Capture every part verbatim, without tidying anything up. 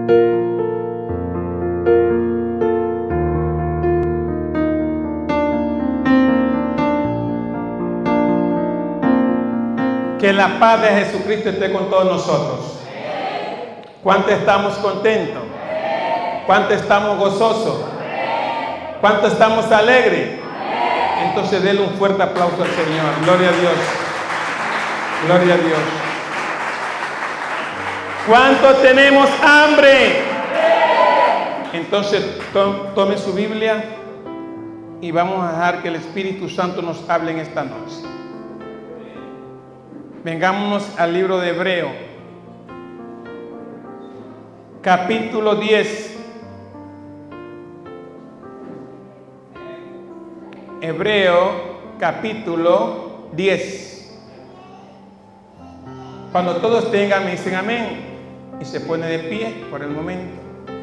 Que la paz de Jesucristo esté con todos nosotros. ¿Cuánto estamos contentos? ¿Cuánto estamos gozosos? ¿Cuánto estamos alegres? Entonces denle un fuerte aplauso al Señor. Gloria a Dios. Gloria a Dios. ¿Cuánto tenemos hambre? Entonces to- tome su Biblia y vamos a dejar que el Espíritu Santo nos hable en esta noche. Vengámonos al libro de Hebreo, capítulo diez. Hebreo, capítulo diez. Cuando todos tengan, me dicen amén. Y se pone de pie por el momento.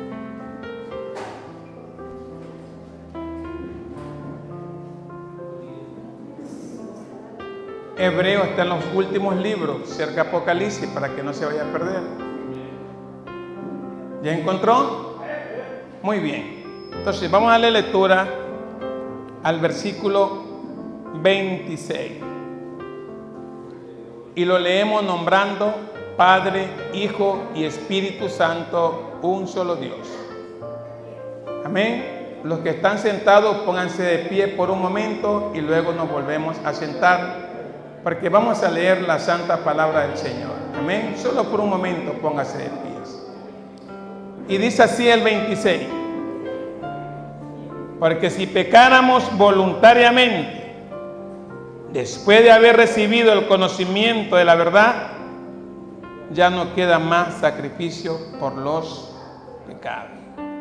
Hebreo está en los últimos libros, cerca de Apocalipsis, para que no se vaya a perder. ¿Ya encontró? Muy bien. Entonces vamos a darle lectura al versículo veintiséis. Y lo leemos nombrando Padre, Hijo y Espíritu Santo, un solo Dios. Amén. Los que están sentados, pónganse de pie por un momento y luego nos volvemos a sentar, porque vamos a leer la santa palabra del Señor. Amén. Solo por un momento póngase de pies. Y dice así el veintiséis. Porque si pecáramos voluntariamente, después de haber recibido el conocimiento de la verdad, ya no queda más sacrificio por los pecados.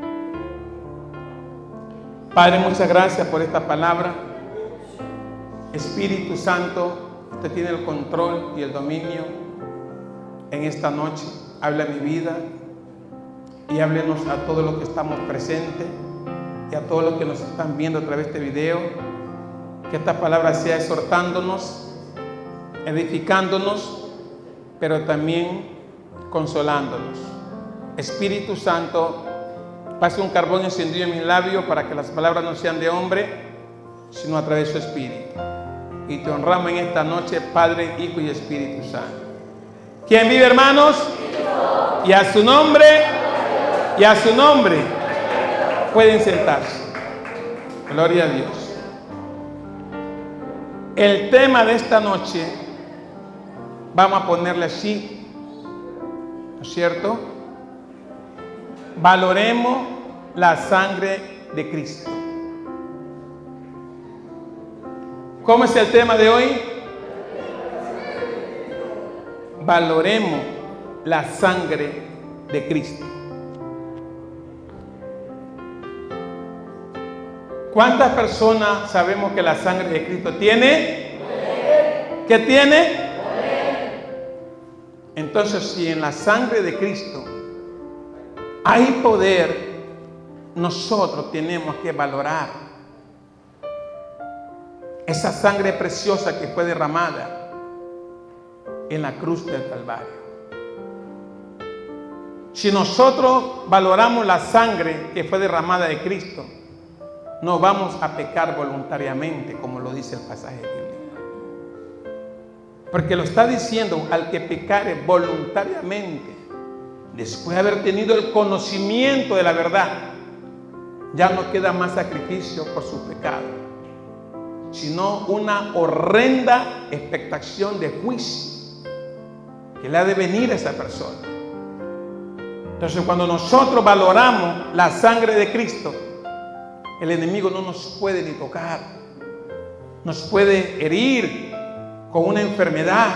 Padre, muchas gracias por esta palabra. Espíritu Santo, usted tiene el control y el dominio en esta noche. Habla mi vida y háblenos a todos los que estamos presentes y a todos los que nos están viendo a través de este video. Que esta palabra sea exhortándonos, edificándonos, pero también consolándonos. Espíritu Santo, pase un carbón encendido en mis labios para que las palabras no sean de hombre, sino a través de su Espíritu. Y te honramos en esta noche, Padre, Hijo y Espíritu Santo. ¿Quién vive, hermanos? Y a su nombre, y a su nombre, pueden sentarse. Gloria a Dios. El tema de esta noche, vamos a ponerle así, ¿no es cierto? Valoremos la sangre de Cristo. ¿Cómo es el tema de hoy? Valoremos la sangre de Cristo. ¿Cuántas personas sabemos que la sangre de Cristo tiene? ¿Qué tiene? Entonces, si en la sangre de Cristo hay poder, nosotros tenemos que valorar esa sangre preciosa que fue derramada en la cruz del Calvario. Si nosotros valoramos la sangre que fue derramada de Cristo, no vamos a pecar voluntariamente, como lo dice el pasaje bíblico. Porque lo está diciendo: al que pecare voluntariamente, después de haber tenido el conocimiento de la verdad, ya no queda más sacrificio por su pecado, sino una horrenda expectación de juicio que le ha de venir a esa persona. Entonces, cuando nosotros valoramos la sangre de Cristo, el enemigo no nos puede ni tocar, nos puede herir con una enfermedad,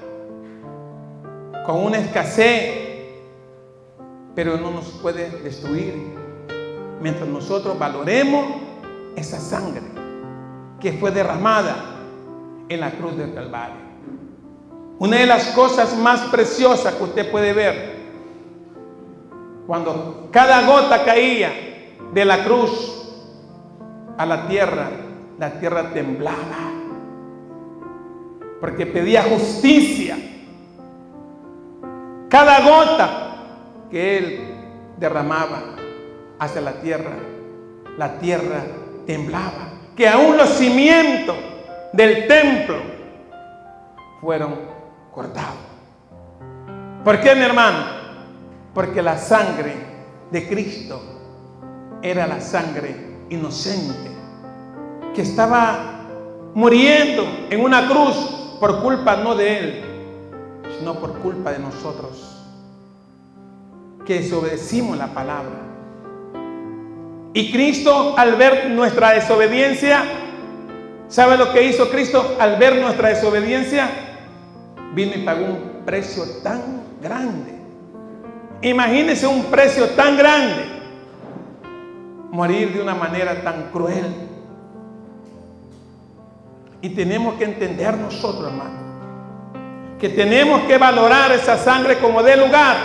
con una escasez, pero no nos puede destruir mientras nosotros valoremos esa sangre que fue derramada en la cruz del Calvario. Una de las cosas más preciosas que usted puede ver, cuando cada gota caía de la cruz a la tierra, la tierra temblaba, porque pedía justicia. Cada gota que él derramaba hacia la tierra, la tierra temblaba, que aún los cimientos del templo fueron cortados. ¿Por qué, mi hermano? Porque la sangre de Cristo era la sangre inocente, que estaba muriendo en una cruz por culpa no de Él, sino por culpa de nosotros, que desobedecimos la palabra. Y Cristo, al ver nuestra desobediencia, ¿sabe lo que hizo Cristo? Al ver nuestra desobediencia, vino y pagó un precio tan grande. Imagínense un precio tan grande, morir de una manera tan cruel. Y tenemos que entender nosotros, hermano, que tenemos que valorar esa sangre como dé lugar.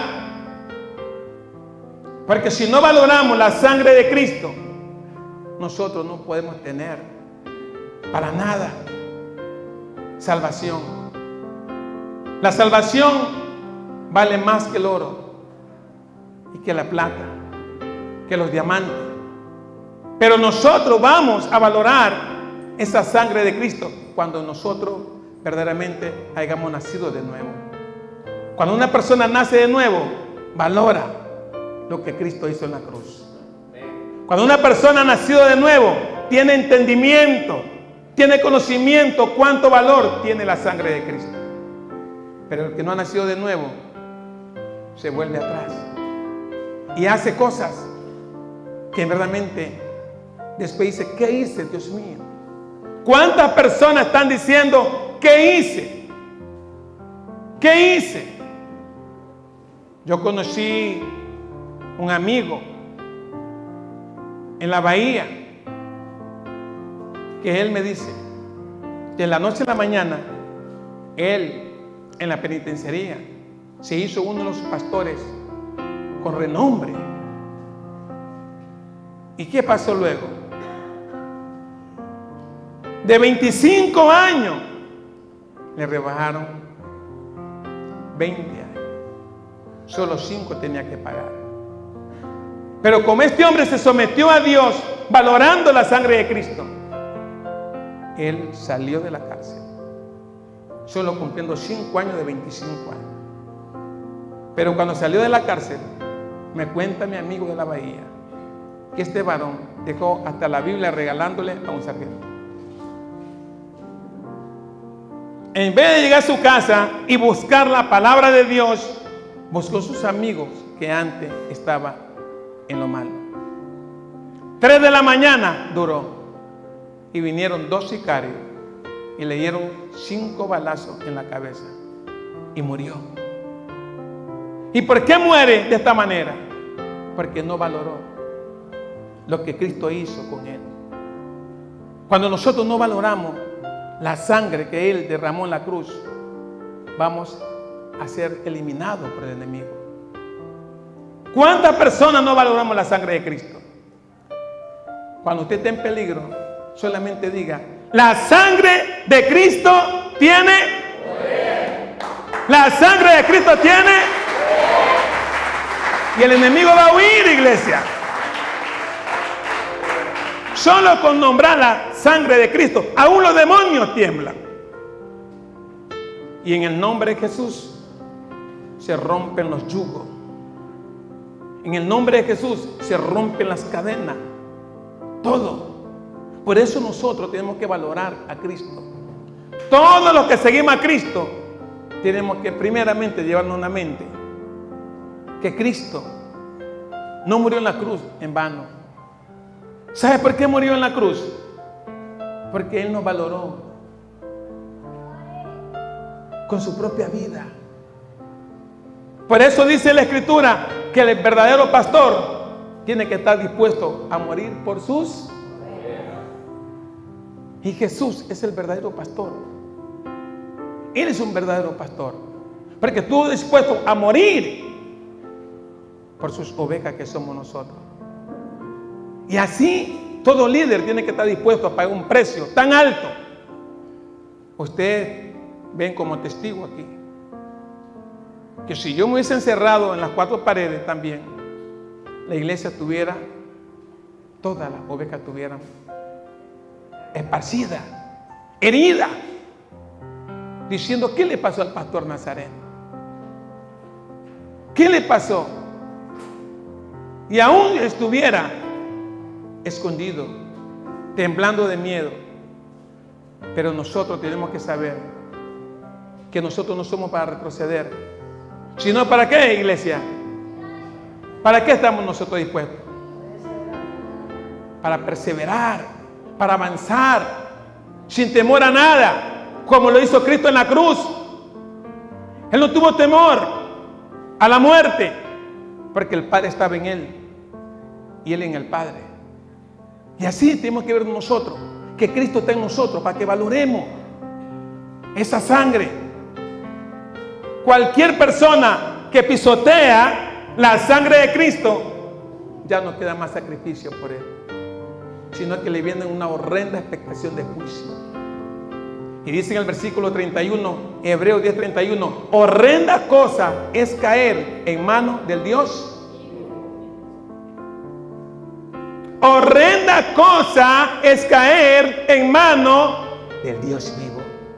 Porque si no valoramos la sangre de Cristo, nosotros no podemos tener para nada salvación. La salvación vale más que el oro y que la plata, que los diamantes. Pero nosotros vamos a valorar esa sangre de Cristo cuando nosotros verdaderamente hayamos nacido de nuevo. Cuando una persona nace de nuevo, valora lo que Cristo hizo en la cruz. Cuando una persona ha nacido de nuevo, tiene entendimiento, tiene conocimiento cuánto valor tiene la sangre de Cristo. Pero el que no ha nacido de nuevo se vuelve atrás y hace cosas que verdaderamente después dice: ¿qué hice, Dios mío? ¿Cuántas personas están diciendo: ¿qué hice? ¿Qué hice? Yo conocí un amigo en la bahía que él me dice que en la noche a la mañana él en la penitenciaría se hizo uno de los pastores con renombre. ¿Y qué pasó luego? De veinticinco años le rebajaron veinte años. Solo cinco tenía que pagar. Pero como este hombre se sometió a Dios valorando la sangre de Cristo, él salió de la cárcel, solo cumpliendo cinco años de veinticinco años. Pero cuando salió de la cárcel, me cuenta mi amigo de la bahía que este varón dejó hasta la Biblia regalándole a un sargento. En vez de llegar a su casa y buscar la palabra de Dios, buscó sus amigos que antes estaba en lo malo. Tres de la mañana duró y vinieron dos sicarios y le dieron cinco balazos en la cabeza y murió. ¿Y por qué muere de esta manera? Porque no valoró lo que Cristo hizo con él. Cuando nosotros no valoramos la sangre que Él derramó en la cruz, vamos a ser eliminados por el enemigo. ¿Cuántas personas no valoramos la sangre de Cristo? Cuando usted esté en peligro, solamente diga: la sangre de Cristo tiene poder. La sangre de Cristo tiene poder. Y el enemigo va a huir, iglesia. Solo con nombrar la sangre de Cristo, aún los demonios tiemblan. Y en el nombre de Jesús se rompen los yugos. En el nombre de Jesús se rompen las cadenas. Todo. Por eso nosotros tenemos que valorar a Cristo. Todos los que seguimos a Cristo tenemos que primeramente llevarnos una mente que Cristo no murió en la cruz en vano. ¿Sabe por qué murió en la cruz? Porque Él nos valoró con su propia vida. Por eso dice la Escritura que el verdadero pastor tiene que estar dispuesto a morir por sus. Y Jesús es el verdadero pastor. Él es un verdadero pastor, porque estuvo dispuesto a morir por sus ovejas que somos nosotros. Y así todo líder tiene que estar dispuesto a pagar un precio tan alto. Ustedes ven como testigo aquí que si yo me hubiese encerrado en las cuatro paredes también, la iglesia tuviera, todas las ovejas tuvieran esparcida, herida, diciendo: ¿qué le pasó al pastor Nazareno? ¿Qué le pasó? Y aún estuviera escondido, temblando de miedo. Pero nosotros tenemos que saber que nosotros no somos para retroceder, sino ¿para qué, iglesia? ¿Para qué estamos nosotros dispuestos? Para perseverar, para avanzar, sin temor a nada, como lo hizo Cristo en la cruz. Él no tuvo temor a la muerte, porque el Padre estaba en Él y Él en el Padre. Y así tenemos que ver nosotros, que Cristo está en nosotros, para que valoremos esa sangre. Cualquier persona que pisotea la sangre de Cristo, ya no queda más sacrificio por Él, sino que le viene una horrenda expectación de juicio. Y dice en el versículo treinta y uno, Hebreos diez, treinta y uno, horrenda cosa es caer en manos del Dios. Horrenda cosa es caer en manos del Dios vivo.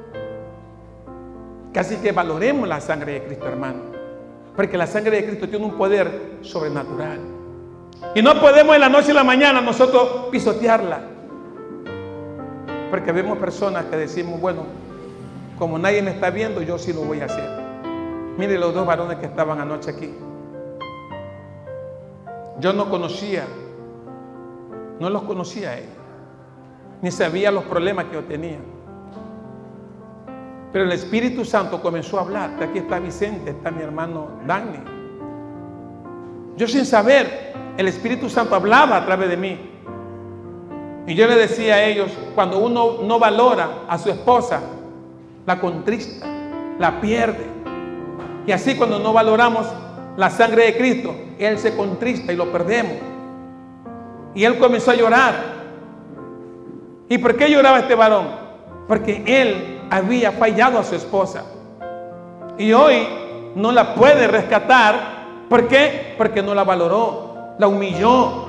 Casi que valoremos la sangre de Cristo, hermano, porque la sangre de Cristo tiene un poder sobrenatural. Y no podemos en la noche y en la mañana nosotros pisotearla. Porque vemos personas que decimos: bueno, como nadie me está viendo, yo sí lo voy a hacer. Mire los dos varones que estaban anoche aquí. Yo no conocía, no los conocía a ellos, ni sabía los problemas que yo tenía. Pero el Espíritu Santo comenzó a hablar. Aquí está Vicente, está mi hermano Dani. Yo sin saber, el Espíritu Santo hablaba a través de mí. Y yo le decía a ellos: cuando uno no valora a su esposa, la contrista, la pierde. Y así cuando no valoramos la sangre de Cristo, Él se contrista y lo perdemos. Y él comenzó a llorar. ¿Y por qué lloraba este varón? Porque él había fallado a su esposa. Y hoy no la puede rescatar. ¿Por qué? Porque no la valoró, la humilló.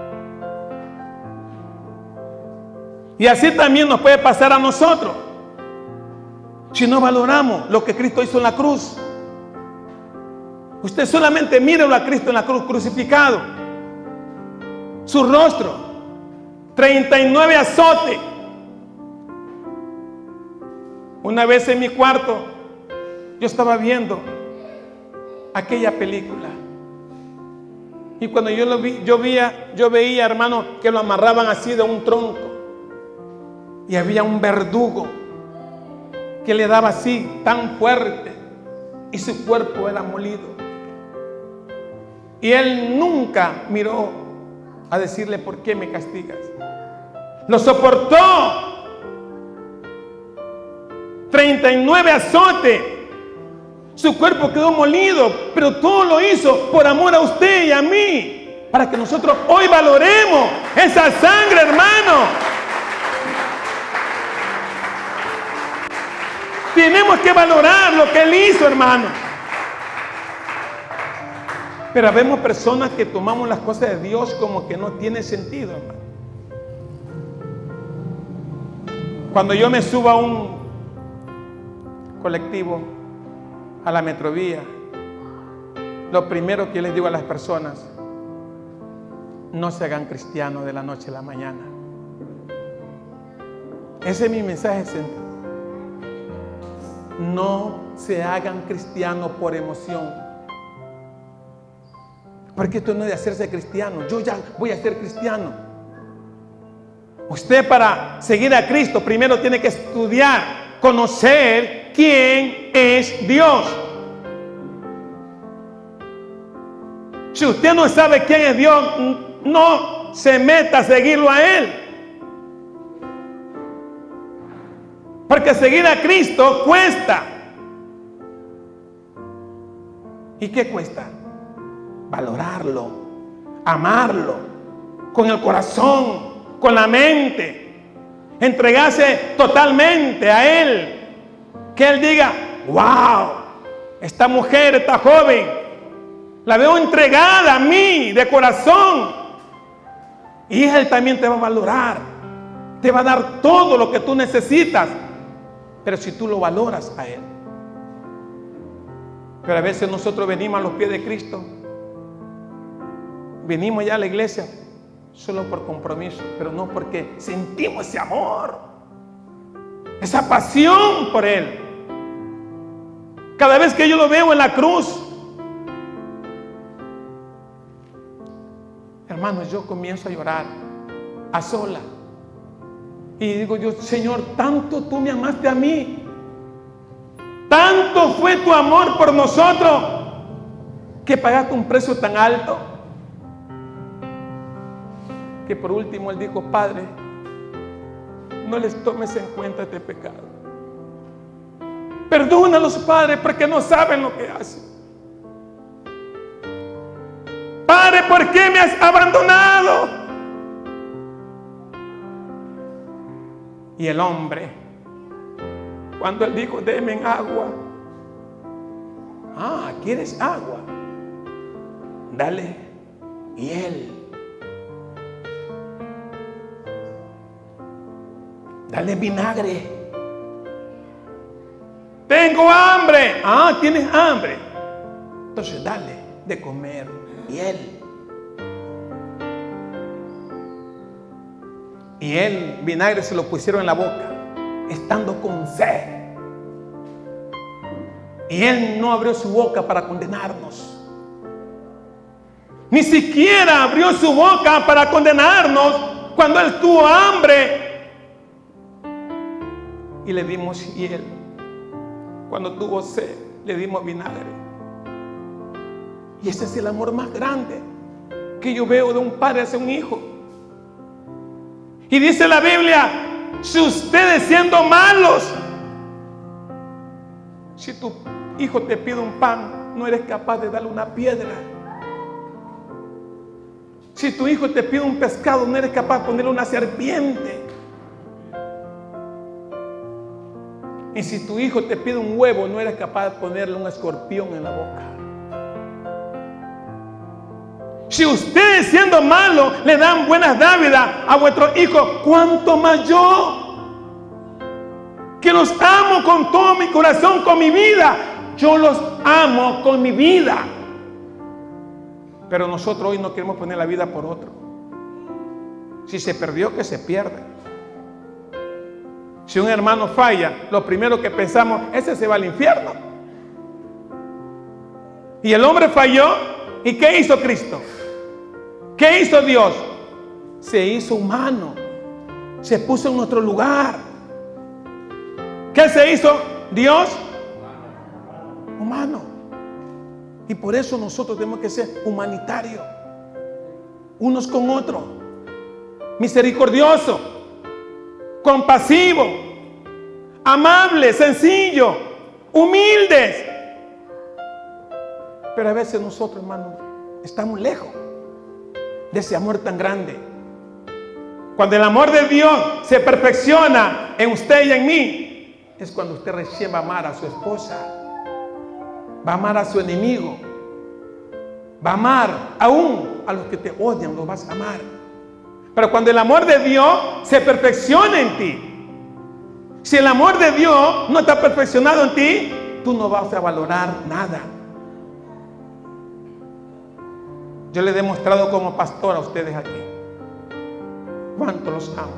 Y así también nos puede pasar a nosotros, si no valoramos lo que Cristo hizo en la cruz. Usted solamente mírelo a Cristo en la cruz crucificado, su rostro, treinta y nueve azotes. Una vez en mi cuarto yo estaba viendo aquella película, y cuando yo lo vi, yo veía, yo veía, hermano, que lo amarraban así de un tronco, y había un verdugo que le daba así tan fuerte, y su cuerpo era molido. Y él nunca miró a decirle: ¿por qué me castigas? Lo soportó. treinta y nueve azotes. Su cuerpo quedó molido, pero todo lo hizo por amor a usted y a mí, para que nosotros hoy valoremos esa sangre, hermano. Tenemos que valorar lo que él hizo, hermano. Pero vemos personas que tomamos las cosas de Dios como que no tiene sentido, hermano. Cuando yo me subo a un colectivo, a la Metrovía, lo primero que les digo a las personas: no se hagan cristianos de la noche a la mañana. Ese es mi mensaje central. No se hagan cristianos por emoción, porque esto no es de hacerse cristiano. Yo ya voy a ser cristiano. Usted, para seguir a Cristo, primero tiene que estudiar, conocer quién es Dios. Si usted no sabe quién es Dios, no se meta a seguirlo a Él. Porque seguir a Cristo cuesta. ¿Y qué cuesta? Valorarlo, amarlo, con el corazón, con la mente, entregarse totalmente a Él. Que Él diga: wow, esta mujer, esta joven, La veo entregada a mí de corazón. Y Él también te va a valorar. Te va a dar todo lo que tú necesitas. Pero si tú lo valoras a Él. Pero a veces nosotros venimos a los pies de Cristo. Venimos ya a la iglesia solo por compromiso, pero no porque sentimos ese amor, esa pasión por Él. Cada vez que yo lo veo en la cruz, hermanos, yo comienzo a llorar a sola. Y digo yo, Señor, tanto tú me amaste a mí. Tanto fue tu amor por nosotros que pagaste un precio tan alto. Que por último Él dijo, Padre, no les tomes en cuenta este pecado. Perdónalos, Padre, porque no saben lo que hacen. Padre, ¿por qué me has abandonado? Y el hombre, cuando Él dijo, denme agua. Ah, ¿quieres agua? Dale. Y Él, dale vinagre. Tengo hambre. Ah, ¿tienes hambre? Entonces dale de comer. Y Él. Y Él, vinagre se lo pusieron en la boca, estando con sed. Y Él no abrió su boca para condenarnos. Ni siquiera abrió su boca para condenarnos cuando Él tuvo hambre. Y le dimos hiel. Cuando tuvo sed, le dimos vinagre. Y ese es el amor más grande que yo veo de un padre hacia un hijo. Y dice la Biblia, si ustedes siendo malos, si tu hijo te pide un pan, no eres capaz de darle una piedra. Si tu hijo te pide un pescado, no eres capaz de ponerle una serpiente. Y si tu hijo te pide un huevo, no eres capaz de ponerle un escorpión en la boca. Si ustedes siendo malos le dan buenas dávidas a vuestros hijos, ¿cuánto más yo? Que los amo con todo mi corazón, con mi vida. Yo los amo con mi vida. Pero nosotros hoy no queremos poner la vida por otro. Si se perdió, que se pierda. Si un hermano falla, lo primero que pensamos, ese se va al infierno. Y el hombre falló. ¿Y qué hizo Cristo? ¿Qué hizo Dios? Se hizo humano. Se puso en nuestro lugar. ¿Qué se hizo Dios? Humano. Y por eso nosotros tenemos que ser humanitarios. Unos con otros. Misericordioso. Compasivo. Amable, sencillo. Humildes. Pero a veces nosotros, hermanos, estamos lejos de ese amor tan grande. Cuando el amor de Dios se perfecciona en usted y en mí, es cuando usted recién va a amar a su esposa, va a amar a su enemigo, va a amar aún a los que te odian, los vas a amar. Pero cuando el amor de Dios se perfecciona en ti, si el amor de Dios no está perfeccionado en ti, tú no vas a valorar nada. Yo les he demostrado como pastor a ustedes aquí cuánto los amo.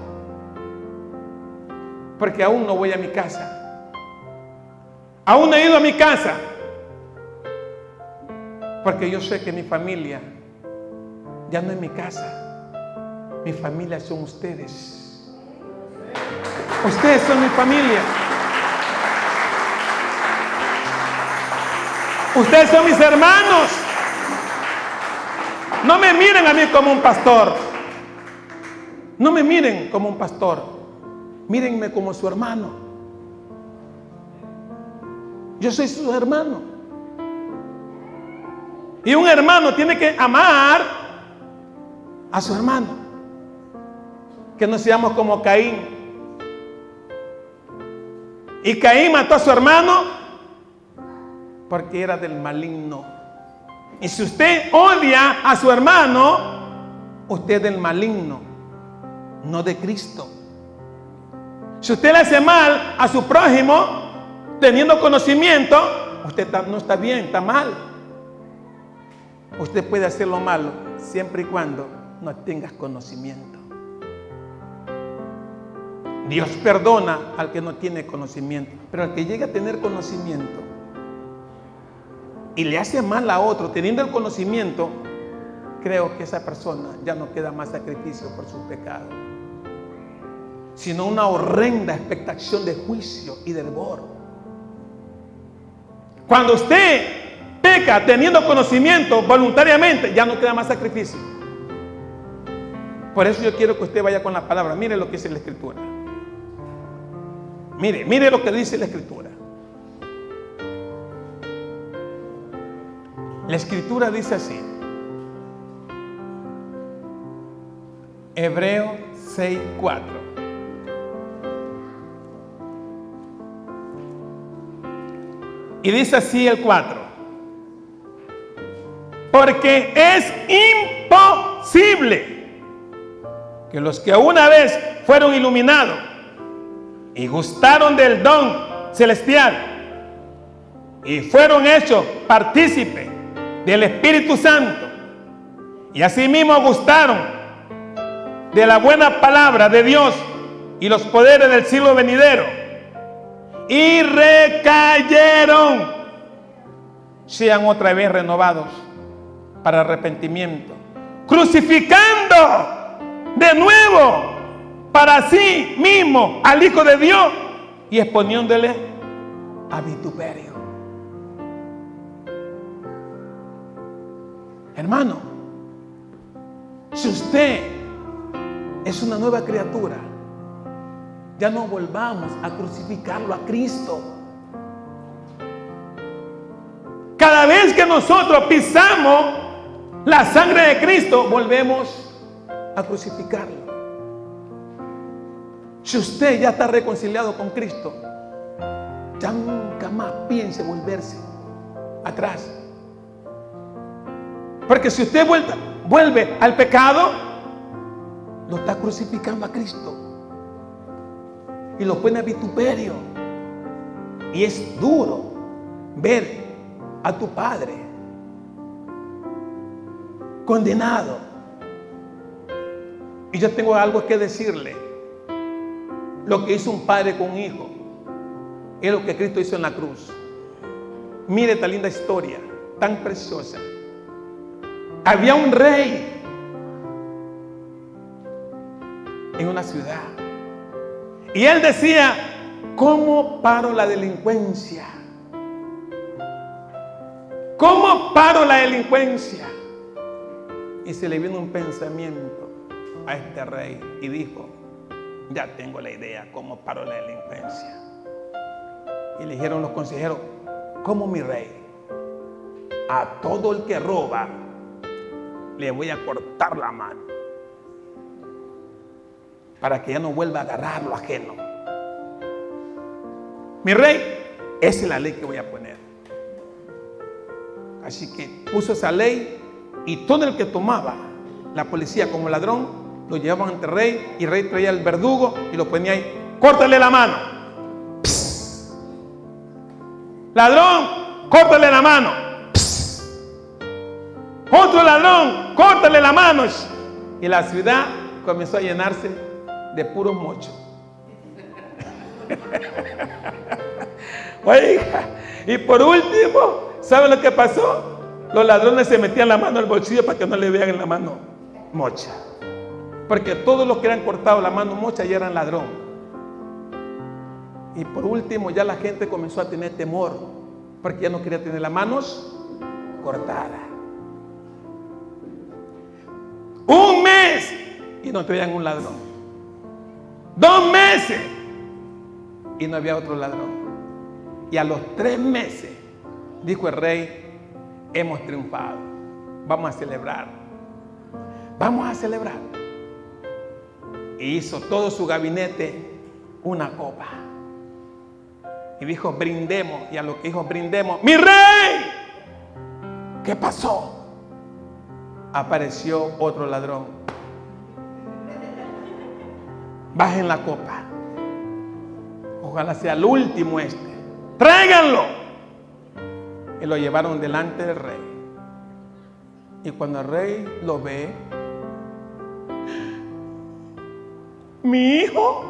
Porque aún no voy a mi casa. Aún no he ido a mi casa. Porque yo sé que mi familia ya no es mi casa. Mi familia son ustedes. Ustedes son mi familia. Ustedes son mis hermanos. No me miren a mí como un pastor. No me miren como un pastor. Mírenme como su hermano. Yo soy su hermano. Y un hermano tiene que amar a su hermano. Que no seamos como Caín. Y Caín mató a su hermano porque era del maligno. Y si usted odia a su hermano, usted es del maligno, no de Cristo. Si usted le hace mal a su prójimo, teniendo conocimiento, usted no está bien, está mal. Usted puede hacer lo malo siempre y cuando no tengas conocimiento. Dios perdona al que no tiene conocimiento, pero al que llega a tener conocimiento y le hace mal a otro teniendo el conocimiento, creo que esa persona ya no queda más sacrificio por sus pecados, sino una horrenda expectación de juicio y de devoro. Cuando usted peca teniendo conocimiento voluntariamente, ya no queda más sacrificio. Por eso yo quiero que usted vaya con la palabra. Mire lo que dice la Escritura. Mire, mire lo que dice la Escritura. La Escritura dice así. Hebreos seis, cuatro. Y dice así el cuatro. Porque es imposible que los que una vez fueron iluminados y gustaron del don celestial y fueron hechos partícipes del Espíritu Santo y asimismo gustaron de la buena palabra de Dios y los poderes del siglo venidero y recayeron, sean otra vez renovados para arrepentimiento, crucificando de nuevo para sí mismo al Hijo de Dios y exponiéndole a vituperio. Hermano, si usted es una nueva criatura, ya no volvamos a crucificarlo a Cristo. Cada vez que nosotros pisamos la sangre de Cristo, volvemos a crucificarlo. Si usted ya está reconciliado con Cristo, ya nunca más piense volverse atrás. Porque si usted vuelve, vuelve al pecado, lo está crucificando a Cristo y lo pone a vituperio. Y es duro ver a tu padre condenado. Y yo tengo algo que decirle. Lo que hizo un padre con un hijo es lo que Cristo hizo en la cruz. Mire esta linda historia, tan preciosa. Había un rey en una ciudad y él decía: ¿cómo paro la delincuencia? ¿Cómo paro la delincuencia? Y se le vino un pensamiento a este rey y dijo: ya tengo la idea, ¿cómo paro la delincuencia? Y le dijeron los consejeros: ¿cómo, mi rey? A todo el que roba le voy a cortar la mano para que ya no vuelva a agarrar lo ajeno. Mi rey, esa es la ley que voy a poner. Así que puso esa ley y todo el que tomaba la policía como ladrón lo llevaban ante el rey y el rey traía el verdugo y lo ponía ahí: córtale la mano. Psst. Ladrón, córtale la mano. Psst. Otro ladrón, córtale la mano. Y la ciudad comenzó a llenarse de puros mochos. Oiga, y por último, ¿saben lo que pasó? Los ladrones se metían la mano al bolsillo para que no le vean en la mano mocha. Porque todos los que eran cortado la mano mocha ya eran ladrón. Y por último ya la gente comenzó a tener temor, porque ya no quería tener las manos cortadas. Un mes y no traían un ladrón. Dos meses y no había otro ladrón. Y a los tres meses dijo el rey: hemos triunfado, vamos a celebrar, vamos a celebrar. Y hizo todo su gabinete una copa y dijo: brindemos. Y a lo que dijo brindemos: mi rey, ¿Qué pasó? Apareció otro ladrón. Bajen la copa. Ojalá sea el último este. ¡Tráiganlo! Y lo llevaron delante del rey. Y cuando el rey lo ve, mi hijo,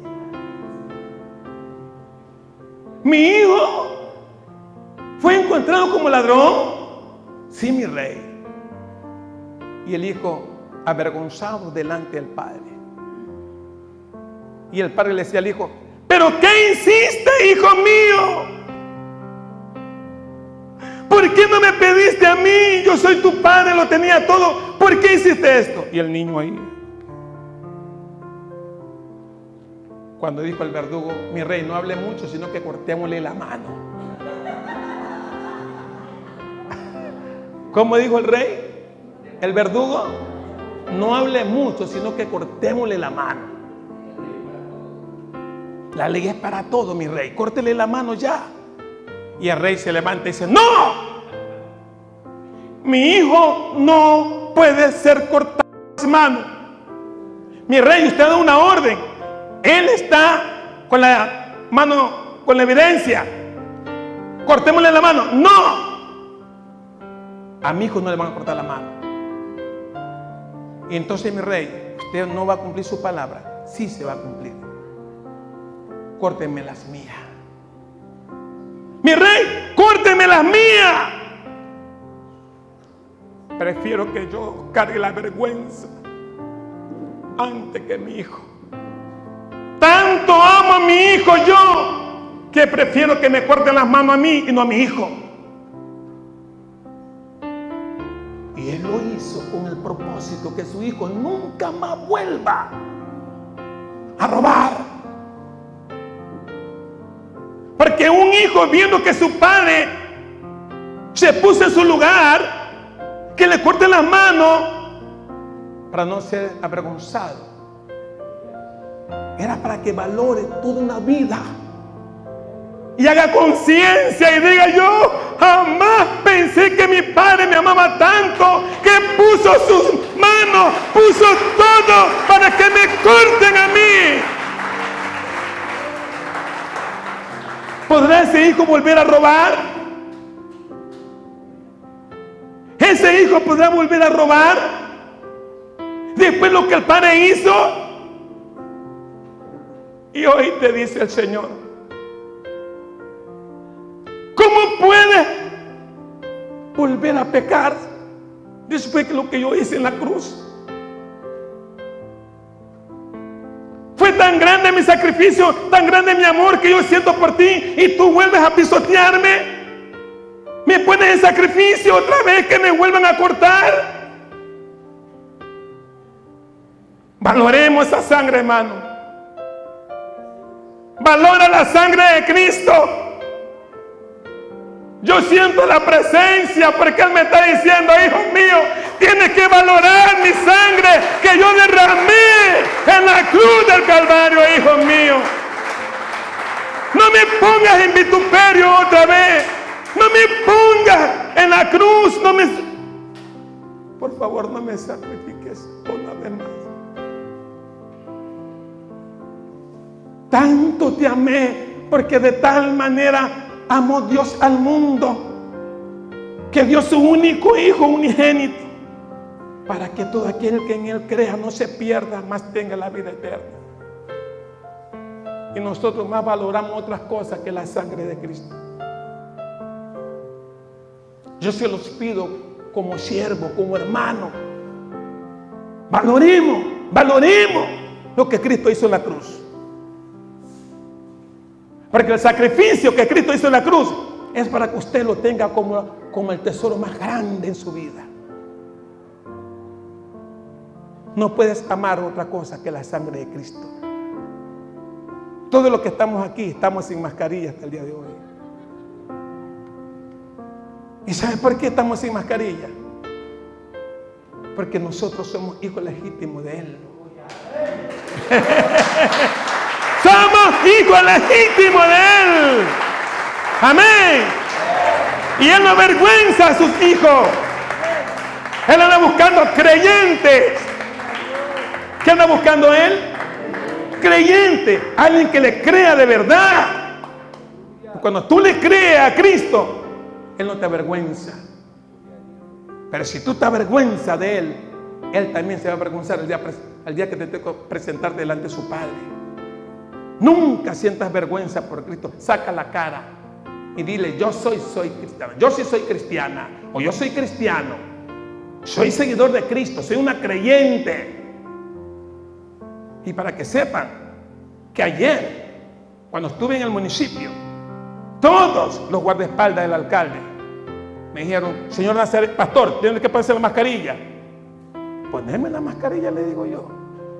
mi hijo fue encontrado como ladrón. Sí, mi rey. Y el hijo avergonzado delante del padre. Y el padre le decía al hijo: ¿pero qué hiciste, hijo mío? ¿Por qué no me pediste a mí? Yo soy tu padre, lo tenía todo. ¿Por qué hiciste esto? Y el niño ahí. Cuando dijo el verdugo: mi rey, no hable mucho, sino que cortémosle la mano. ¿Cómo dijo el rey? El verdugo: no hable mucho, sino que cortémosle la mano. La ley es para todo, mi rey. Córtele la mano ya. Y el rey se levanta y dice: ¡no! Mi hijo no puede ser cortado las manos. Mi rey, usted da una orden. Él está con la mano, con la evidencia. Cortémosle la mano. ¡No! A mi hijo no le van a cortar la mano. Y entonces, mi rey, usted no va a cumplir su palabra. Sí se va a cumplir. Córtenme las mías. Mi rey, córtenme las mías. Prefiero que yo cargue la vergüenza antes que mi hijo. Tanto amo a mi hijo yo, que prefiero que me corten las manos a mí y no a mi hijo. Y él lo hizo con el propósito que su hijo nunca más vuelva a robar. Porque un hijo, viendo que su padre se puso en su lugar, que le corten las manos para no ser avergonzado, era para que valore toda una vida y haga conciencia y diga: yo jamás pensé que mi padre me amaba tanto, que puso sus manos, puso todo para que me corten a mí. ¿Podrá ese hijo volver a robar? ¿Ese hijo podrá volver a robar después lo que el padre hizo? Y hoy te dice el Señor: ¿cómo puedes volver a pecar después de lo que yo hice en la cruz? Fue tan grande mi sacrificio, tan grande mi amor que yo siento por ti, y tú vuelves a pisotearme. Me pones en sacrificio otra vez, que me vuelvan a cortar. Valoremos esa sangre, hermano. Valora la sangre de Cristo. Yo siento la presencia, porque Él me está diciendo: hijo mío, tienes que valorar mi sangre que yo derramé en la cruz del Calvario, hijo mío. No me pongas en vituperio otra vez. No me pongas en la cruz. No me... Por favor, no me sacrifiques una vez más. Tanto te amé, porque de tal manera amó Dios al mundo, que dio su único Hijo unigénito, para que todo aquel que en Él crea no se pierda, mas tenga la vida eterna. Y nosotros más valoramos otras cosas que la sangre de Cristo. Yo se los pido como siervo, como hermano. Valoremos, valoremos lo que Cristo hizo en la cruz. Porque el sacrificio que Cristo hizo en la cruz es para que usted lo tenga como, como el tesoro más grande en su vida. No puedes amar otra cosa que la sangre de Cristo. Todos los que estamos aquí estamos sin mascarilla hasta el día de hoy. ¿Y sabe por qué estamos sin mascarilla? Porque nosotros somos hijos legítimos de Él. Somos hijos legítimos de Él. Amén. Y Él no avergüenza a sus hijos. Él anda buscando creyentes. ¿Qué anda buscando Él? Creyente, alguien que le crea de verdad. Cuando tú le crees a Cristo, Él no te avergüenza. Pero si tú te avergüenzas de Él, Él también se va a avergonzar el día, el día que te tenga que presentar delante de su Padre. Nunca sientas vergüenza por Cristo. Saca la cara y dile: yo soy, soy cristiana. Yo sí soy cristiana. O yo soy cristiano. Soy seguidor de Cristo. Soy una creyente. Y para que sepan que ayer, cuando estuve en el municipio, todos los guardaespaldas del alcalde me dijeron: señor Nazaret, pastor, tiene que ponerse la mascarilla. Ponerme la mascarilla, le digo yo.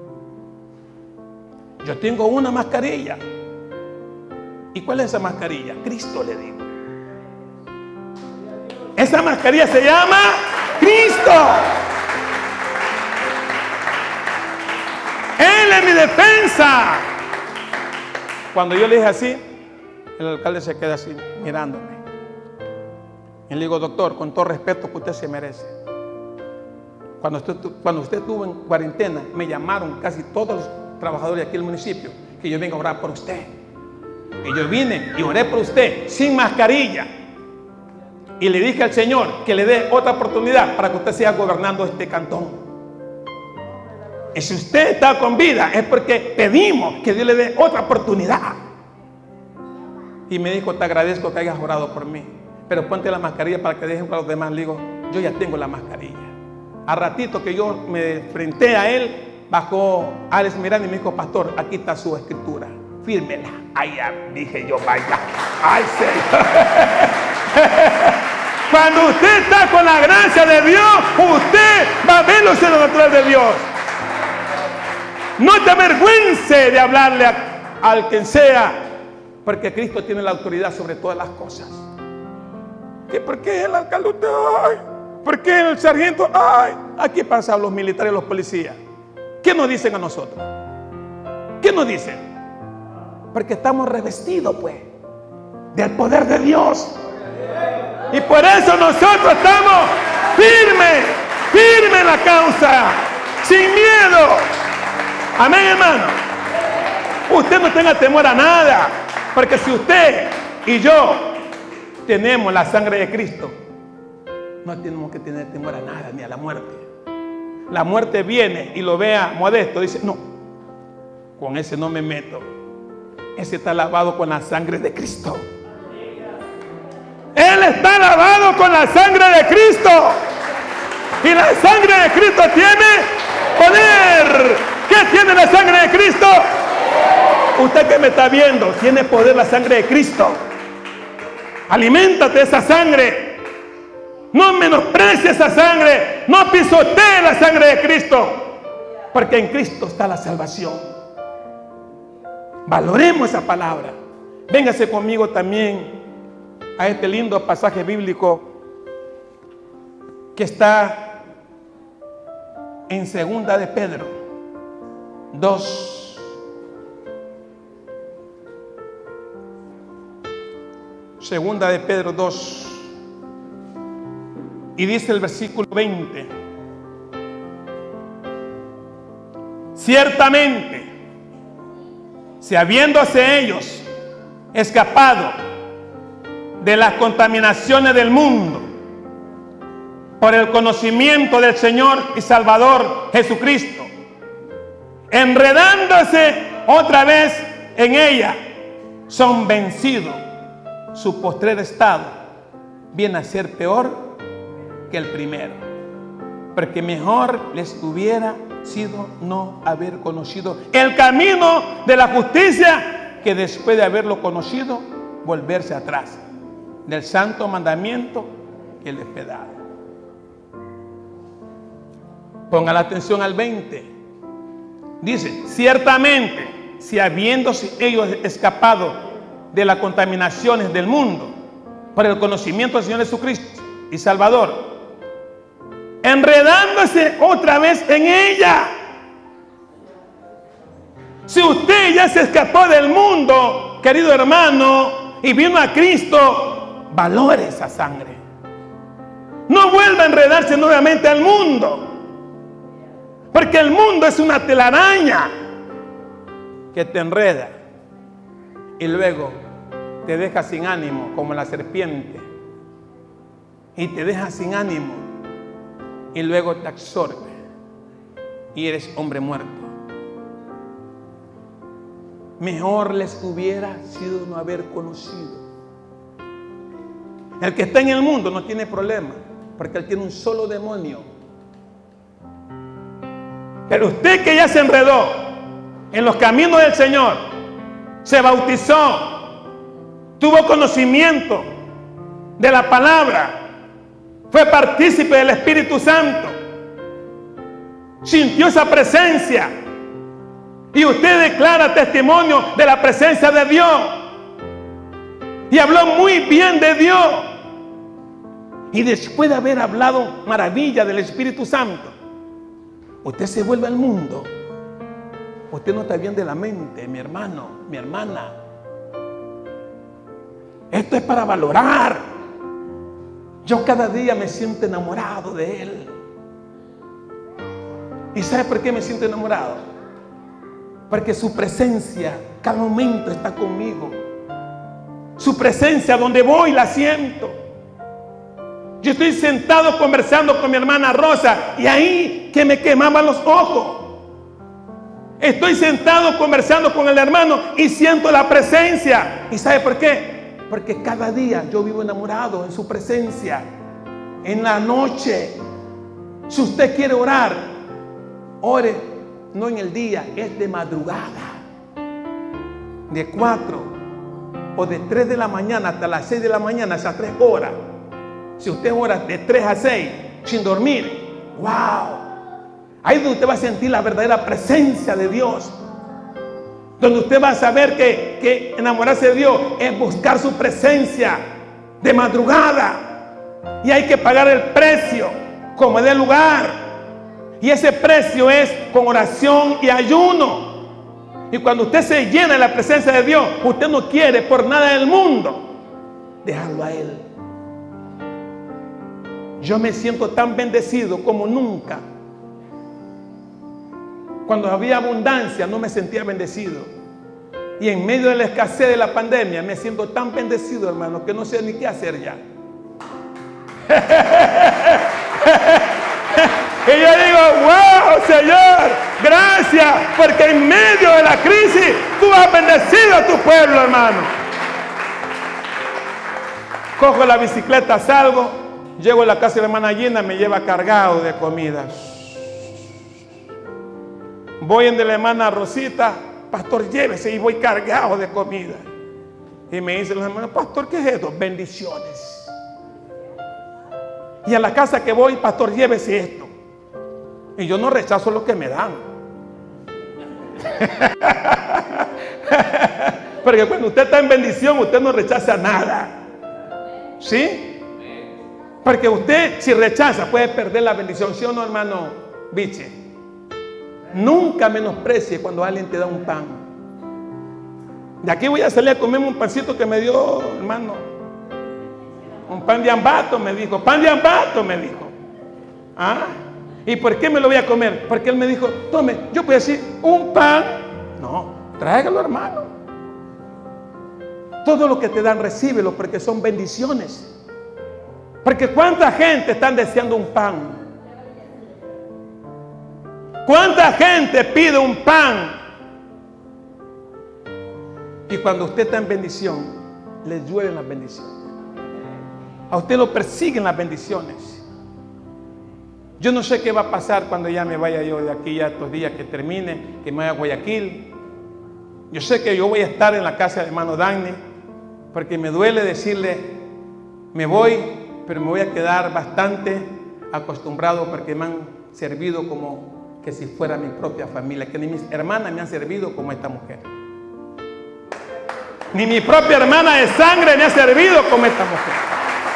Yo tengo una mascarilla. ¿Y cuál es esa mascarilla? Cristo, le digo. Esa mascarilla se llama Cristo. Él es mi defensa. Cuando yo le dije así, el alcalde se queda así mirándome. Y le digo: doctor, con todo respeto que usted se merece, cuando usted, cuando usted estuvo en cuarentena, me llamaron casi todos los trabajadores de aquí del municipio que yo venga a orar por usted. Y yo vine y oré por usted sin mascarilla. Y le dije al Señor que le dé otra oportunidad para que usted siga gobernando este cantón. Y si usted está con vida, es porque pedimos que Dios le dé otra oportunidad. Y me dijo: te agradezco que hayas orado por mí, pero ponte la mascarilla para que dejen para los demás. Le digo: yo ya tengo la mascarilla. A ratito que yo me enfrenté a él, bajó Alex Miranda y me dijo: pastor, aquí está su escritura, fírmela. Ay, ya dije yo: vaya, ay, Señor. Cuando usted está con la gracia de Dios, usted va a ver lo sobrenatural de Dios. No te avergüences de hablarle a, al quien sea, porque Cristo tiene la autoridad sobre todas las cosas. ¿Qué, ¿Por qué el alcalde? Ay, ¿por qué el sargento? Ay, aquí pasan los militares y los policías. ¿Qué nos dicen a nosotros? ¿Qué nos dicen? Porque estamos revestidos, pues, del poder de Dios. Y por eso nosotros estamos firmes, firmes en la causa, sin miedo. Amén, hermano. Usted no tenga temor a nada, porque si usted y yo tenemos la sangre de Cristo, no tenemos que tener temor a nada, ni a la muerte. La muerte viene y lo vea modesto, dice: no, con ese no me meto. Ese está lavado con la sangre de Cristo. Él está lavado con la sangre de Cristo. Y la sangre de Cristo tiene poder. ¿Qué tiene la sangre de Cristo? Usted que me está viendo, tiene poder la sangre de Cristo. Aliméntate de esa sangre. No menosprecies esa sangre. No pisotees la sangre de Cristo. Porque en Cristo está la salvación. Valoremos esa palabra. Véngase conmigo también a este lindo pasaje bíblico que está en Segunda de Pedro dos. Segunda de Pedro dos. Y dice el versículo veinte: ciertamente, si habiéndose ellos escapado de las contaminaciones del mundo por el conocimiento del Señor y Salvador Jesucristo, enredándose otra vez en ella, son vencidos, su postrer estado viene a ser peor que el primero, porque mejor les hubiera sido no haber conocido el camino de la justicia, que después de haberlo conocido, volverse atrás del santo mandamiento que les fue dado. Ponga la atención al veinte. Dice: ciertamente, si habiéndose ellos escapado de las contaminaciones del mundo por el conocimiento del Señor Jesucristo y Salvador, enredándose otra vez en ella. Si usted ya se escapó del mundo, querido hermano, y vino a Cristo, valore esa sangre. No vuelva a enredarse nuevamente al mundo, porque el mundo es una telaraña que te enreda y luego te deja sin ánimo como la serpiente, y te deja sin ánimo y luego te absorbe y eres hombre muerto. Mejor les hubiera sido no haber conocido. El que está en el mundo no tiene problema, porque él tiene un solo demonio. Pero usted que ya se enredó en los caminos del Señor, se bautizó, tuvo conocimiento de la palabra, fue partícipe del Espíritu Santo, sintió esa presencia, y usted declara testimonio de la presencia de Dios y habló muy bien de Dios, y después de haber hablado maravilla del Espíritu Santo, usted se vuelve al mundo. Usted no está bien de la mente, mi hermano, mi hermana. Esto es para valorar. Yo cada día me siento enamorado de Él. ¿Y sabe por qué me siento enamorado? Porque su presencia cada momento está conmigo. Su presencia donde voy la siento. Yo estoy sentado conversando con mi hermana Rosa y ahí que me quemaban los ojos. Estoy sentado conversando con el hermano y siento la presencia. ¿Y sabe por qué? Porque cada día yo vivo enamorado en su presencia. En la noche, si usted quiere orar, ore no en el día, es de madrugada, de cuatro o de tres de la mañana hasta las seis de la mañana, esas tres horas. Si usted ora de tres a seis sin dormir, wow, ahí es donde usted va a sentir la verdadera presencia de Dios, donde usted va a saber que, que enamorarse de Dios es buscar su presencia de madrugada, y hay que pagar el precio como dé lugar. Y ese precio es con oración y ayuno. Y cuando usted se llena de la presencia de Dios, usted no quiere por nada del mundo dejarlo a Él. Yo me siento tan bendecido como nunca. Cuando había abundancia no me sentía bendecido. Y en medio de la escasez de la pandemia me siento tan bendecido, hermano, que no sé ni qué hacer ya. Y yo digo, wow, Señor, gracias, porque en medio de la crisis tú has bendecido a tu pueblo, hermano. Cojo la bicicleta, salgo, llego a la casa de la hermana Gina, me lleva cargado de comida. Voy en de la hermana Rosita, pastor, llévese, y voy cargado de comida. Y me dice la hermana, pastor, ¿qué es esto? Bendiciones. Y a la casa que voy, pastor, llévese esto. Y yo no rechazo lo que me dan. Porque cuando usted está en bendición, usted no rechaza nada. ¿Sí? Porque usted, si rechaza, puede perder la bendición. ¿Sí o no, hermano Biche? Nunca menosprecie cuando alguien te da un pan. De aquí voy a salir a comerme un pancito que me dio, hermano. Un pan de ambato, me dijo. Pan de ambato, me dijo. ¿Ah? ¿Y por qué me lo voy a comer? Porque él me dijo, tome, yo puedo decir, un pan. No, tráigalo, hermano. Todo lo que te dan, recíbelo, porque son bendiciones. Porque cuánta gente están deseando un pan. Cuánta gente pide un pan. Y cuando usted está en bendición, le llueven las bendiciones. A usted lo persiguen las bendiciones. Yo no sé qué va a pasar cuando ya me vaya yo de aquí, ya estos días que termine, que me vaya a Guayaquil. Yo sé que yo voy a estar en la casa de hermano Dani, porque me duele decirle, me voy, pero me voy a quedar bastante acostumbrado, porque me han servido como que si fuera mi propia familia, que ni mis hermanas me han servido como esta mujer. Ni mi propia hermana de sangre me ha servido como esta mujer.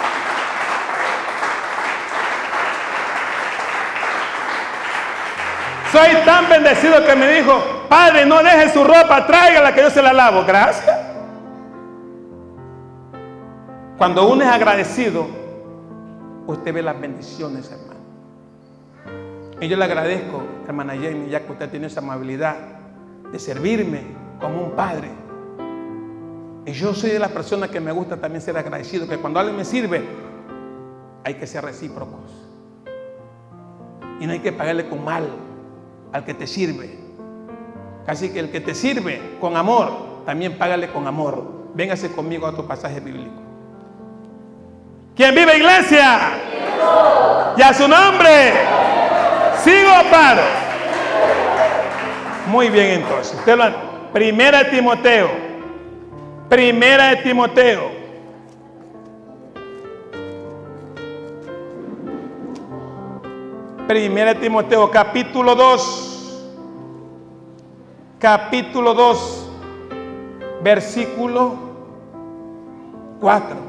Soy tan bendecido que me dijo, padre, no deje su ropa, tráigala que yo se la lavo. Gracias. Cuando uno es agradecido, usted ve las bendiciones, hermano. Y yo le agradezco, hermana Jenny, ya que usted tiene esa amabilidad de servirme como un padre. Y yo soy de las personas que me gusta también ser agradecido, que cuando alguien me sirve, hay que ser recíprocos. Y no hay que pagarle con mal al que te sirve. Casi que el que te sirve con amor, también págale con amor. Véngase conmigo a otro pasaje bíblico. ¿Quién vive, iglesia? ¿Y a su nombre? ¿Sigo o paro? Muy bien, entonces. Usted lo... Primera de Timoteo. Primera de Timoteo. Primera de Timoteo, capítulo dos. Capítulo dos, versículo cuatro.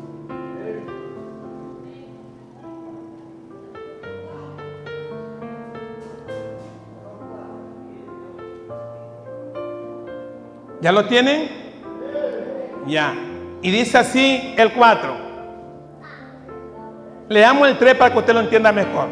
¿Ya lo tienen? Ya. Y dice así el cuatro. Leamos el tres para que usted lo entienda mejor.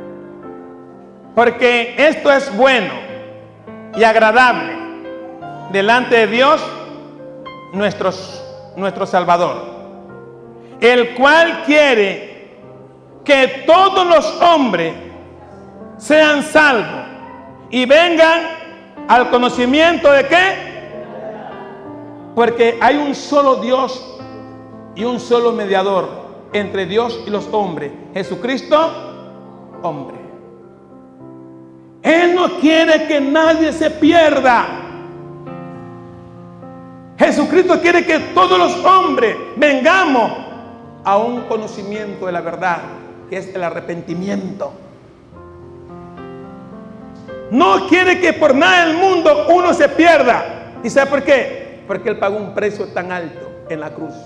Porque esto es bueno y agradable delante de Dios, nuestro, nuestro Salvador, el cual quiere que todos los hombres sean salvos y vengan al conocimiento de qué. Porque hay un solo Dios y un solo mediador entre Dios y los hombres, Jesucristo, hombre. Él no quiere que nadie se pierda. Jesucristo quiere que todos los hombres vengamos a un conocimiento de la verdad, que es el arrepentimiento. No quiere que por nada del mundo uno se pierda. ¿Y sabe por qué? Porque Él pagó un precio tan alto en la cruz.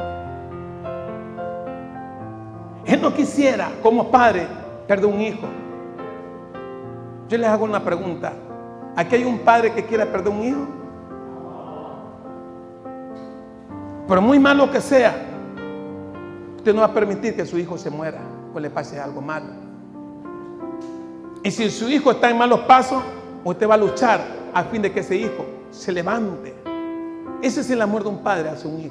Él no quisiera, como padre, perder un hijo. Yo les hago una pregunta. ¿Aquí hay un padre que quiera perder un hijo? Pero muy malo que sea, usted no va a permitir que su hijo se muera o le pase algo malo. Y si su hijo está en malos pasos, usted va a luchar a fin de que ese hijo se levante. Ese es el amor de un padre hacia un hijo.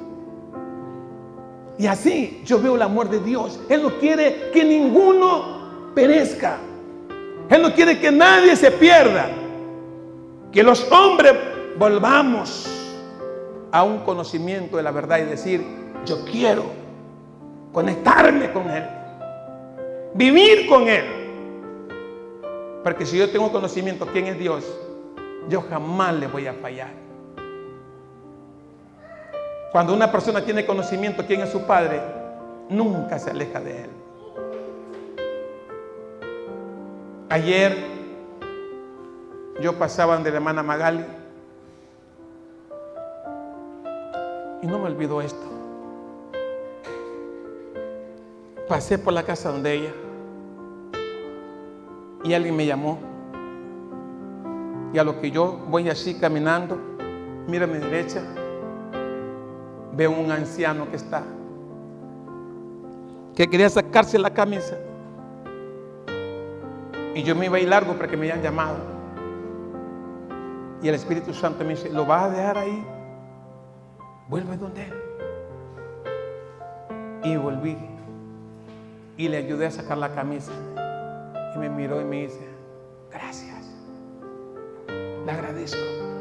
Y así yo veo el amor de Dios. Él no quiere que ninguno perezca. Él no quiere que nadie se pierda. Que los hombres volvamos a un conocimiento de la verdad y decir: yo quiero conectarme con Él, vivir con Él. Porque si yo tengo conocimiento quién es Dios, yo jamás le voy a fallar. Cuando una persona tiene conocimiento quién es su padre, nunca se aleja de él. Ayer yo pasaba de la hermana Magali y no me olvido esto. Pasé por la casa donde ella y alguien me llamó, y a lo que yo voy así caminando, miro a mi derecha, veo un anciano que está, que quería sacarse la camisa, y yo me iba a ir largo porque me habían llamado, y el Espíritu Santo me dice: ¿lo vas a dejar ahí? Vuelve donde él. Y volví y le ayudé a sacar la camisa, y me miró y me dice: gracias, le agradezco.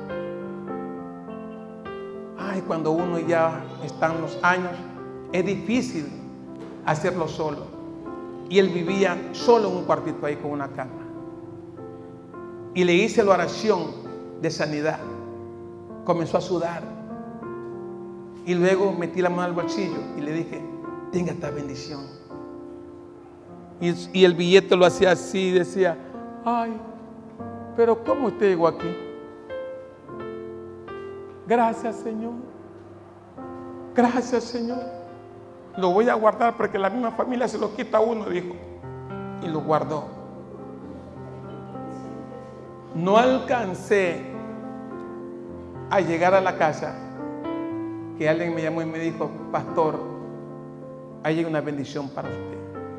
Ay, cuando uno ya está en los años, es difícil hacerlo solo. Y él vivía solo en un cuartito ahí con una cama. Y le hice la oración de sanidad. Comenzó a sudar. Y luego metí la mano al bolsillo y le dije: tenga esta bendición. Y, y el billete lo hacía así y decía: ay, pero ¿cómo usted llegó aquí? Gracias, Señor. Gracias, Señor. Lo voy a guardar porque la misma familia se lo quita a uno, dijo. Y lo guardó. No alcancé a llegar a la casa que alguien me llamó y me dijo: pastor, ahí hay una bendición para usted.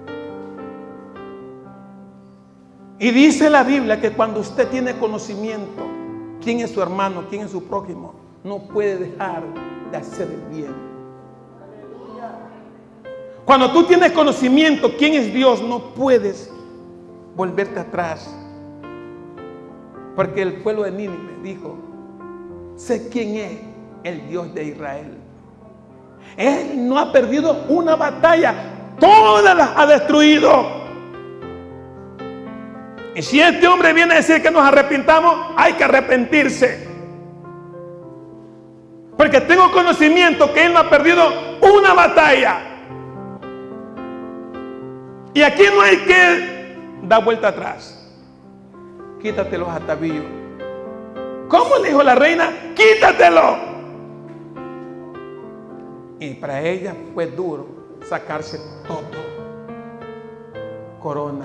Y dice la Biblia que cuando usted tiene conocimiento quién es su hermano, quién es su prójimo, no puede dejar de hacer el bien. Cuando tú tienes conocimiento quién es Dios, no puedes volverte atrás. Porque el pueblo de Nínive dijo: sé quién es el Dios de Israel. Él no ha perdido una batalla, todas las ha destruido. Y si este hombre viene a decir que nos arrepintamos, hay que arrepentirse. Porque tengo conocimiento que él no ha perdido una batalla. Y aquí no hay que dar vuelta atrás. Quítate los atavíos. ¿Cómo le dijo la reina? Quítatelo. Y para ella fue duro sacarse todo: corona,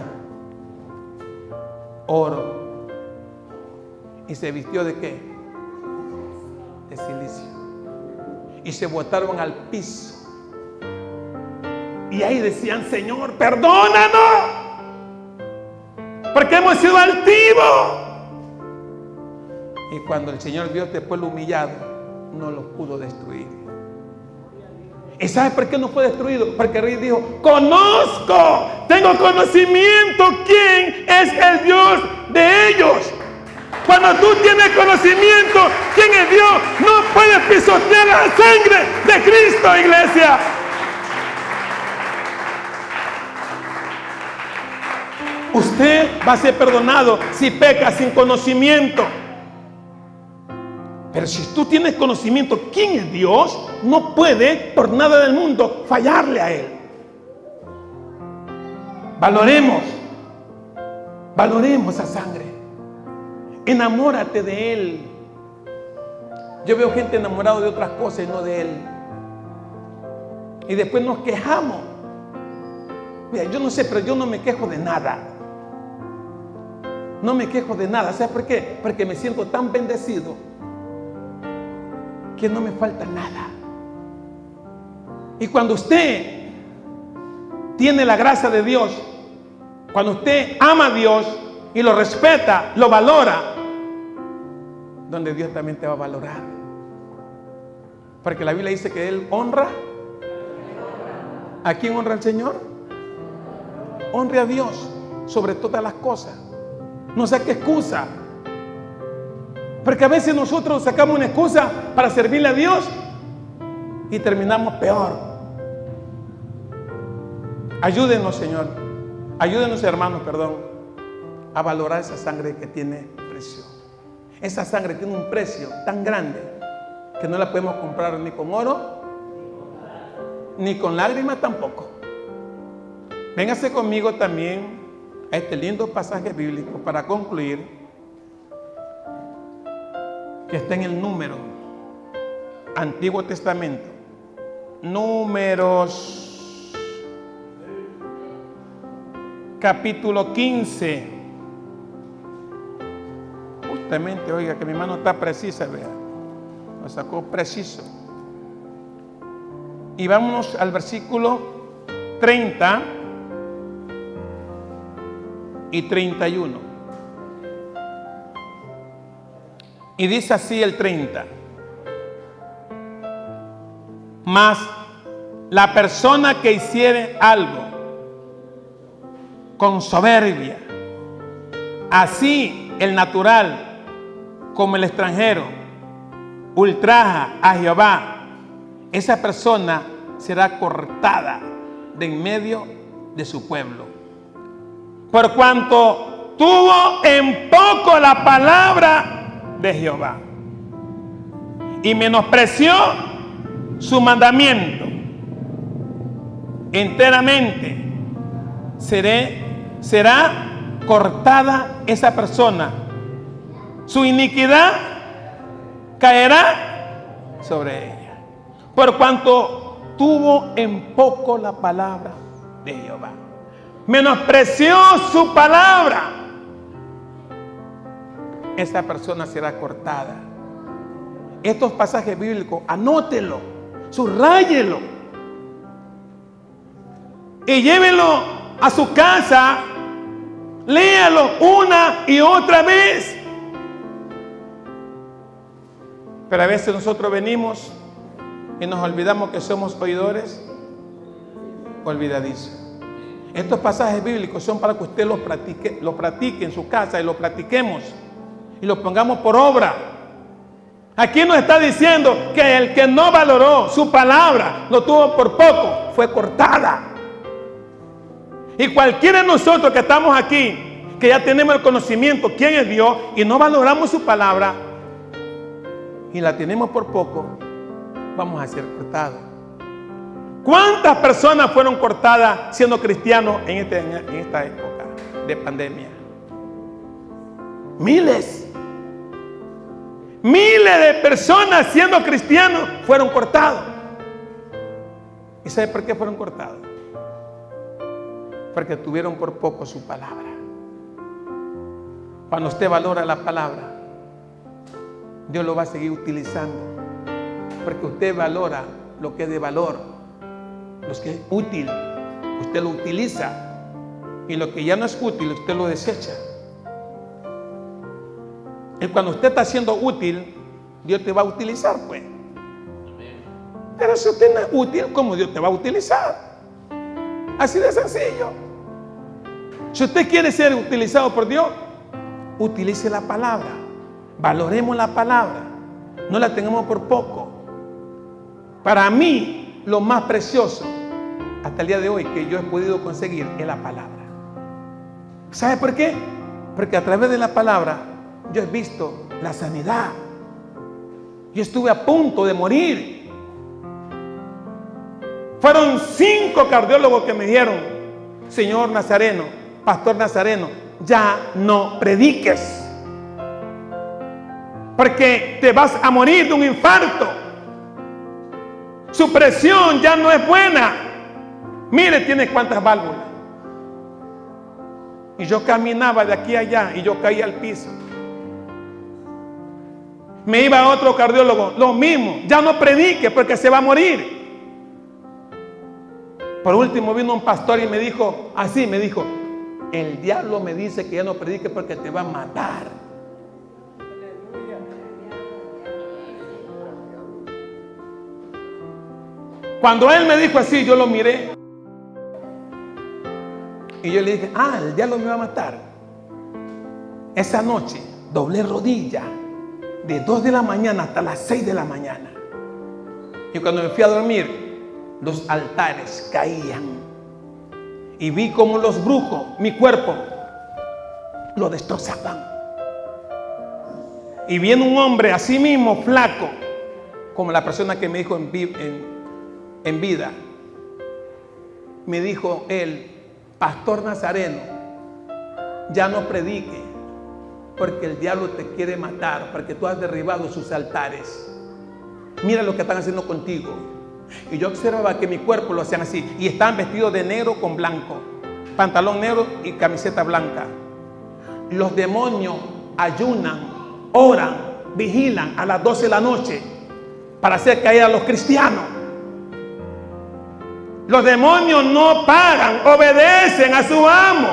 oro. ¿Y se vistió de qué? De silicio. Y se botaron al piso. Y ahí decían: Señor, perdónanos, porque hemos sido altivos. Y cuando el Señor vio este pueblo humillado, no lo pudo destruir. ¿Y sabe por qué no fue destruido? Porque el rey dijo: conozco, tengo conocimiento quién es el Dios de ellos. Cuando tú tienes conocimiento quién es Dios, no puedes pisotear la sangre de Cristo, iglesia. Usted va a ser perdonado si peca sin conocimiento. Pero si tú tienes conocimiento quién es Dios, no puede por nada del mundo fallarle a Él. Valoremos, valoremos esa sangre. Enamórate de Él. Yo veo gente enamorada de otras cosas y no de Él. Y después nos quejamos. Mira, yo no sé, pero yo no me quejo de nada. No me quejo de nada. ¿Sabes por qué? Porque me siento tan bendecido que no me falta nada. Y cuando usted tiene la gracia de Dios, cuando usted ama a Dios y lo respeta, lo valora, donde Dios también te va a valorar. Porque la Biblia dice que Él honra. ¿A quién honra el Señor? Honre a Dios sobre todas las cosas. No saque excusa. Porque a veces nosotros sacamos una excusa para servirle a Dios y terminamos peor. Ayúdenos, Señor. Ayúdenos, hermanos, perdón, a valorar esa sangre que tiene precio. Esa sangre tiene un precio tan grande que no la podemos comprar ni con oro, ni con lágrimas tampoco. Véngase conmigo también a este lindo pasaje bíblico para concluir, que está en el Número, Antiguo Testamento, Números, capítulo quince. Justamente, oiga, que mi mano está precisa, vea, lo sacó preciso. Y vámonos al versículo treinta y treinta y uno. Y dice así el treinta: mas la persona que hiciere algo con soberbia, así el natural como el extranjero, ultraja a Jehová, esa persona será cortada de en medio de su pueblo. Por cuanto tuvo en poco la palabra de Jehová y menospreció su mandamiento, enteramente seré, será cortada esa persona. Su iniquidad caerá sobre ella, por cuanto tuvo en poco la palabra de Jehová. Menospreció su palabra. Esa persona será cortada. Estos pasajes bíblicos, anótelo, subráyelo. y llévenlo a su casa, léalo una y otra vez. Pero a veces nosotros venimos y nos olvidamos que somos oidores olvidadizos. Estos pasajes bíblicos son para que usted los practique, los practique en su casa y los practiquemos y los pongamos por obra. Aquí nos está diciendo que el que no valoró su palabra, lo tuvo por poco, fue cortada. Y cualquiera de nosotros que estamos aquí, que ya tenemos el conocimiento quién es Dios y no valoramos su palabra y la tenemos por poco, vamos a ser cortados. ¿Cuántas personas fueron cortadas siendo cristianos en, este, en esta época de pandemia? Miles. Miles de personas siendo cristianos fueron cortados. ¿Y sabe por qué fueron cortados? Porque tuvieron por poco su palabra. Cuando usted valora la palabra, Dios lo va a seguir utilizando. Porque usted valora lo que es de valor, lo que es útil, usted lo utiliza. Y lo que ya no es útil, usted lo desecha. Y cuando usted está siendo útil, Dios te va a utilizar, pues. Pero si usted no es útil, ¿cómo Dios te va a utilizar? Así de sencillo. Si usted quiere ser utilizado por Dios, utilice la palabra. Valoremos la palabra. No la tengamos por poco. Para mí, lo más precioso hasta el día de hoy que yo he podido conseguir es la palabra. ¿Sabe por qué? Porque a través de la palabra yo he visto la sanidad. Yo estuve a punto de morir. Fueron cinco cardiólogos que me dijeron: señor Nazareno, pastor Nazareno, ya no prediques, porque te vas a morir de un infarto. Su presión ya no es buena. Mire, tiene cuántas válvulas. Y yo caminaba de aquí a allá y yo caía al piso. Me iba a otro cardiólogo, lo mismo, ya no predique porque se va a morir. Por último vino un pastor y me dijo, así me dijo: el diablo me dice que ya no predique porque te va a matar. Cuando él me dijo así, yo lo miré y yo le dije: ah, el diablo me va a matar. Esa noche doblé rodilla de dos de la mañana hasta las seis de la mañana. Y cuando me fui a dormir, los altares caían y vi como los brujos, mi cuerpo, lo destrozaban. Y viene un hombre así mismo, flaco, como la persona que me dijo en, en, en vida. Me dijo él: pastor Nazareno, ya no predique, porque el diablo te quiere matar, porque tú has derribado sus altares. Mira lo que están haciendo contigo. Y yo observaba que mi cuerpo lo hacían así, y estaban vestidos de negro con blanco, pantalón negro y camiseta blanca. Los demonios ayunan, oran, vigilan a las doce de la noche para hacer caer a los cristianos. Los demonios no pagan, obedecen a su amo.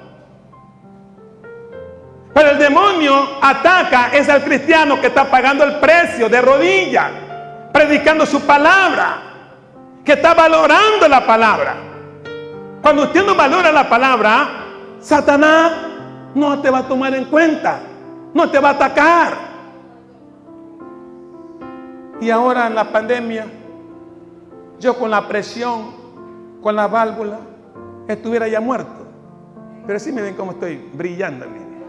Pero el demonio ataca es al cristiano que está pagando el precio de rodillas, predicando su palabra, que está valorando la palabra. Cuando usted no valora la palabra, Satanás no te va a tomar en cuenta, no te va a atacar. Y ahora en la pandemia, yo con la presión, con la válvula, estuviera ya muerto. Pero sí me ven cómo estoy brillando.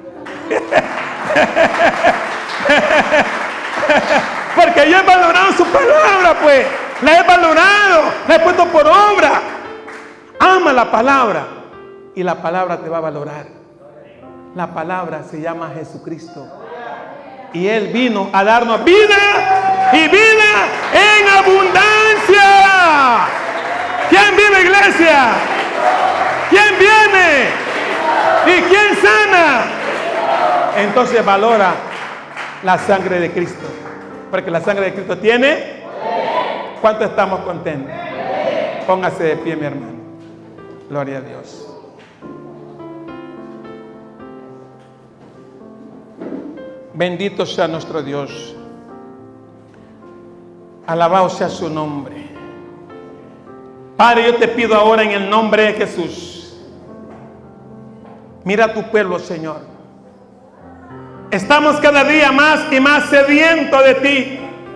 Porque yo he valorado su palabra, pues. La he valorado, la he puesto por obra. Ama la palabra y la palabra te va a valorar. La palabra se llama Jesucristo. Y Él vino a darnos vida y vida en abundancia. ¿Quién vive, iglesia? ¿Quién viene? ¿Y quién sana? Entonces valora la sangre de Cristo, porque la sangre de Cristo tiene. ¿Cuánto estamos contentos? Póngase de pie, mi hermano. Gloria a Dios. Bendito sea nuestro Dios. Alabado sea su nombre. Padre, yo te pido ahora en el nombre de Jesús. Mira a tu pueblo, Señor. Estamos cada día más y más sedientos de ti.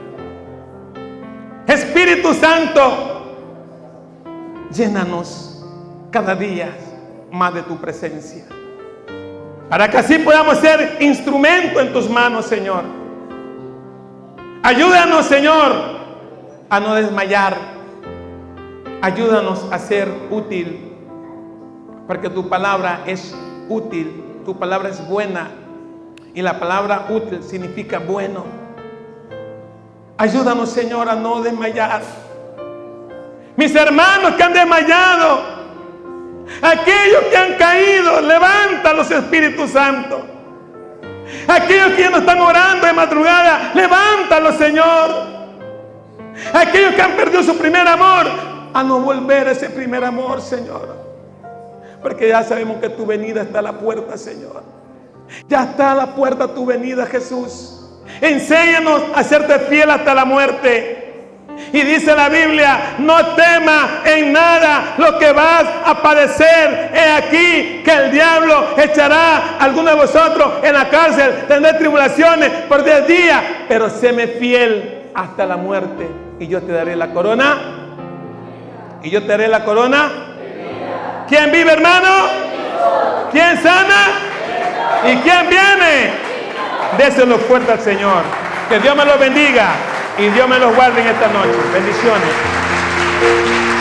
Espíritu Santo, llénanos cada día más de tu presencia, para que así podamos ser instrumento en tus manos, Señor. Ayúdanos, Señor, a no desmayar. Ayúdanos a ser útil, porque tu palabra es útil, tu palabra es buena, y la palabra útil significa bueno. Ayúdanos, Señor, a no desmayar. Mis hermanos que han desmayado, aquellos que han caído, levántalos, Espíritu Santo. Aquellos que ya no están orando de madrugada, levántalos, Señor. Aquellos que han perdido su primer amor, a no volver a ese primer amor, Señor, porque ya sabemos que tu venida está a la puerta, Señor. Ya está a la puerta tu venida, Jesús. Enséñanos a serte fiel hasta la muerte. Y dice la Biblia: no temas en nada lo que vas a padecer. He aquí que el diablo echará a alguno de vosotros en la cárcel, tendré tribulaciones por diez días, pero séme fiel hasta la muerte, y yo te daré la corona. Y yo te daré la corona. ¿Quién vive, hermano? ¿Quién sana? ¿Y quién viene? Déselo fuerte al Señor. Que Dios me los bendiga y Dios me los guarde en esta noche. Bendiciones.